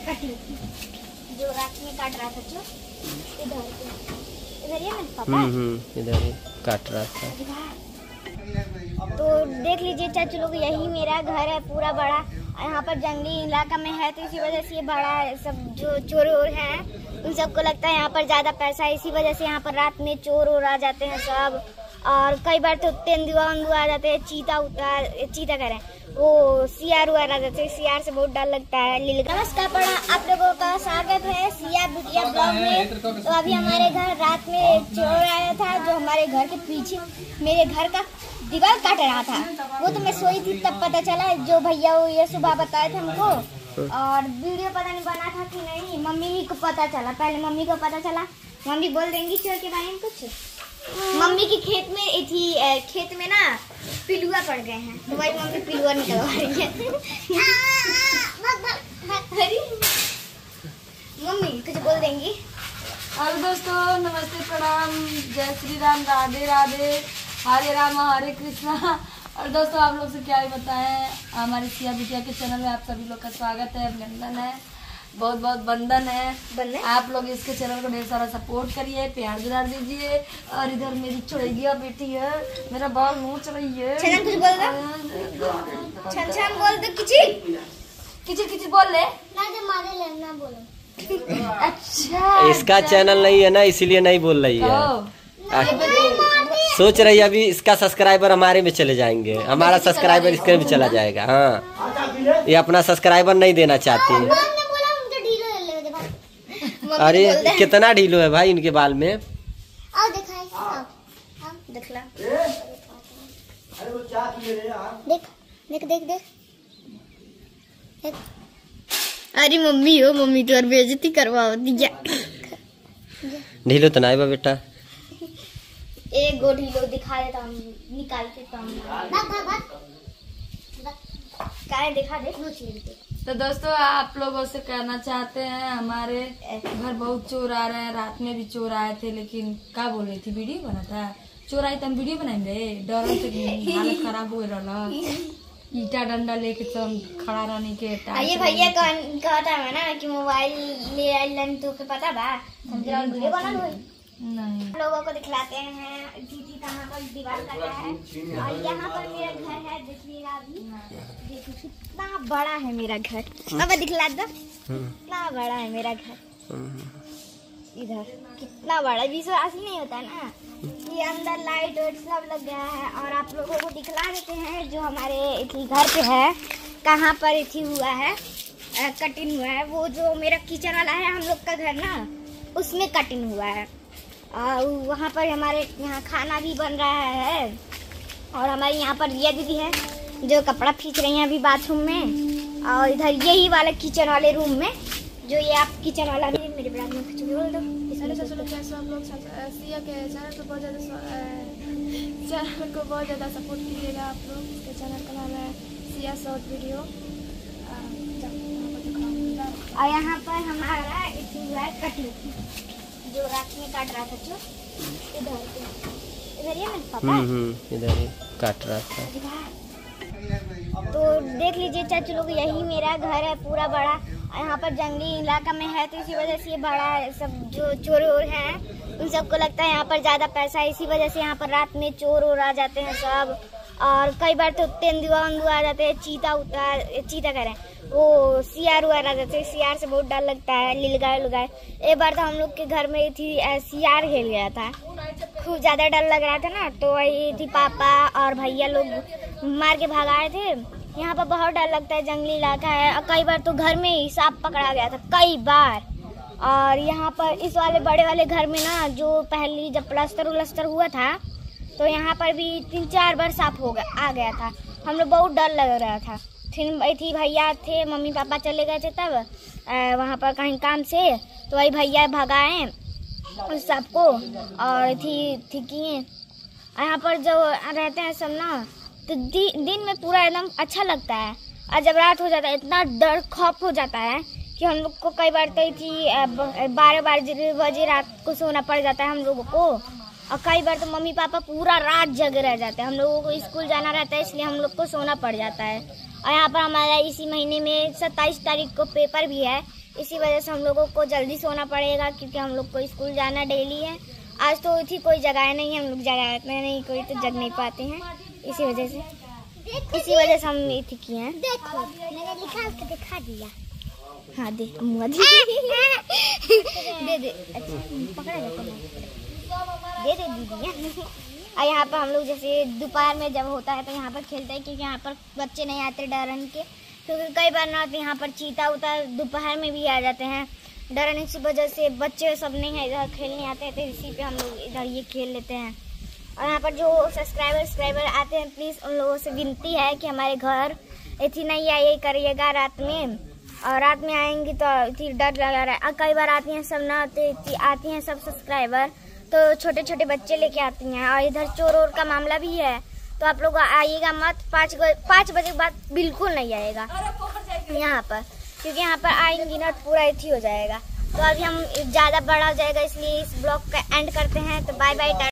कटी जो रात में काट रहा था, जो इधर ये मेरे पापा इधर ही काट रहा था। तो देख लीजिए चाचू लोग, यही मेरा घर है पूरा बड़ा। यहाँ पर जंगली इलाका में है तो इसी वजह से ये बड़ा सब जो चोर वोर हैं उन सबको लगता है यहाँ पर ज्यादा पैसा है, इसी वजह से यहाँ पर रात में चोर वोर आ जाते हैं सब। और कई बार तो तेंदुआ आ जाते हैं, चीता कह रहे हैं वो सियार आ जाते हैं। सियार से बहुत डर लगता है। नमस्कार पड़ा, आप लोगों का स्वागत है सिया बिटिया ब्लॉग में। तो अभी हमारे घर रात में चोर आया था जो हमारे घर के पीछे मेरे घर का दीवार काट रहा था। वो तो मैं सोई थी तब पता चला, जो भैया वो ये सुबह बताए थे हमको। और वीडियो पता नहीं बना था कि नहीं, मम्मी को पता चला, पहले मम्मी को पता चला। मम्मी बोल देंगी चोर के बारे में कुछ। मम्मी की खेत में ना पिलुआ पड़ गए हैं, तो भाई मम्मी पिलुआ निकलवा रही है। मम्मी कुछ बोल देंगी। और दोस्तों नमस्ते, प्रणाम, जय श्री राम, राधे राधे, हरे राम हरे कृष्णा। और दोस्तों आप लोग से क्या ही बताएं, हमारी सिया बिटिया के चैनल में आप सभी लोग का स्वागत है, अभिनंदन है, बहुत बहुत बंधन है। आप लोग इसके चैनल को ढेर सारा सपोर्ट करिए, प्यार दुलार दीजिए। और इधर मेरी चुड़ैया बेटी है, मेरा बाल मुँह चढ़ी है। छन कुछ बोल दो, छन बोल दो, किची बोल ले ना बोलो। अच्छा इसका चैनल नहीं है ना, इसीलिए नहीं बोल रही है। सोच रही है अभी इसका सब्सक्राइबर हमारे में चले जाएंगे, हमारा सब्सक्राइबर इसके में चला जाएगा। हाँ, ये अपना सब्सक्राइबर नहीं देना चाहती। अरे कितना ढीलो है भाई इनके बाल में। देख। अरे मम्मी हो, मम्मी तो बेइज्जती करवा दिया। ढीलो तो नहीं बा बेटा, एक गो ढीलो दिखा देता हूँ, निकाल के दिखा दे। तो दोस्तों आप लोगों से कहना चाहते हैं, हमारे घर बहुत चोर आ रहे हैं। रात में भी चोर आए थे, लेकिन क्या बोल रही थी, वीडियो बना था। चोर आए तो हम वीडियो बनाएंगे, डर से हालत खराब हो रहा, ईटा डंडा लेके सब खड़ा रहने के। ये भैया कहता है ना कि मोबाइल ले आई तो पता बा वीडियो बना नहीं। लोगों को दिखलाते हैं दीदी कहाँ पर दीवार काटा है। और यहाँ पर मेरा घर है, देखिएगा अभी। देखो कितना बड़ा है मेरा घर, अब दिखला दो कितना बड़ा है मेरा घर। इधर कितना बड़ा, विश्वास ही नहीं होता ना। ये अंदर लाइट वाइट सब लग गया है। और आप लोगों को दिखला देते हैं जो हमारे घर पे है, कहाँ पर इथी हुआ है, कटिंग हुआ है। वो जो मेरा किचन वाला है हम लोग का घर ना, उसमें कटिंग हुआ है। और वहाँ पर हमारे यहाँ खाना भी बन रहा है। और हमारे यहाँ पर ये दीदी है जो कपड़ा खींच रही हैं अभी बाथरूम में। और इधर यही वाले किचन वाले रूम में, जो ये आप किचन वाला मेरे ब्लॉग में कुछ बोल दो। कैसे आप लोग सिया के चैनल को बहुत ज़्यादा सपोर्ट कीजिएगा आप लोग। इसके चैनल का नाम है सिया शॉर्ट वीडियो। और यहाँ पर हमारा कटिंग जो रात में काट रहा था, जो इधर ये मेरे पापा इधर ही काट रहा था। तो देख लीजिए चाचू लोग, यही मेरा घर है पूरा बड़ा। यहाँ पर जंगली इलाका में है तो इसी वजह से ये बड़ा सब जो चोर वोर हैं उन सबको लगता है यहाँ पर ज्यादा पैसा है, इसी वजह से यहाँ पर रात में चोर वोर आ जाते हैं सब। और कई बार तो तेंदुआ आ जाते हैं, चीता कह रहे हैं वो सियार आ जाते हैं। सियार से बहुत डर लगता है, लिलगाय। एक बार तो हम लोग के घर में थी सियार खेल गया था, खूब ज्यादा डर लग रहा था ना, तो वही थी पापा और भैया लोग मार के भगाए थे। यहाँ पर बहुत डर लगता है, जंगली इलाका है। और कई बार तो घर में ही सांप पकड़ा गया था, कई बार। और यहाँ पर इस वाले बड़े वाले घर में ना, जो पहली जब प्लास्टर हुआ था तो यहाँ पर भी 3-4 बार सांप आ गया था। हम लोग बहुत डर लग रहा था। फिर भैया थे, मम्मी पापा चले गए थे तब वहाँ पर कहीं काम से, तो वही भैया भगाए उस सांप को। और किए यहाँ पर जो रहते हैं सब ना, तो दिन में पूरा एकदम अच्छा लगता है। और जब रात हो जाता है इतना डर खौफ हो जाता है कि हम लोग को कई बार तो 12 बजे रात को सोना पड़ जाता है हम लोगों को। और कई बार तो मम्मी पापा पूरा रात जगे रह जाते हैं, हम लोगों को स्कूल जाना रहता है, इसलिए हम लोग को सोना पड़ जाता है। और यहाँ पर हमारा इसी महीने में 27 तारीख को पेपर भी है, इसी वजह से हम लोगों को जल्दी सोना पड़ेगा, क्योंकि हम लोग को स्कूल जाना डेली है। आज तो थी कोई जगह नहीं, हम लोग जगह नहीं कोई तो जग नहीं पाते हैं, इसी वजह से हम इसी किए हैं। देखो मैंने निकाल के दिखा दिया। हाँ दे मुआ दे दे अच्छा पकड़ा दे दीदी। और यहाँ पर हम लोग जैसे दोपहर में जब होता है तो यहाँ पर खेलते हैं, क्योंकि यहाँ पर बच्चे नहीं आते डरन के, क्योंकि कई बार ना यहाँ पर चीता उता दोपहर में भी आ जाते हैं डरन, इसी वजह से बच्चे सब नहीं है इधर खेलने आते हैं, तो इसी पे हम लोग इधर ये खेल लेते हैं। और यहाँ पर जो सब्सक्राइबर आते हैं, प्लीज़ उन लोगों से विनती है कि हमारे घर इतनी नहीं आइए करिएगा रात में, और रात में आएंगी तो इतनी डर लगा रहा है। कई बार आती हैं सब ना आती हैं सब सब्सक्राइबर तो छोटे छोटे बच्चे लेके आती हैं, और इधर चोर वोर का मामला भी है, तो आप लोग आइएगा मत। 5 बजे के बाद बिल्कुल नहीं आएगा यहाँ पर, क्योंकि यहाँ पर आएंगी ना तो पूरा इथी हो जाएगा। तो अभी हम ज़्यादा बड़ा हो जाएगा, इसलिए इस ब्लॉग का एंड करते हैं। तो बाय बाय।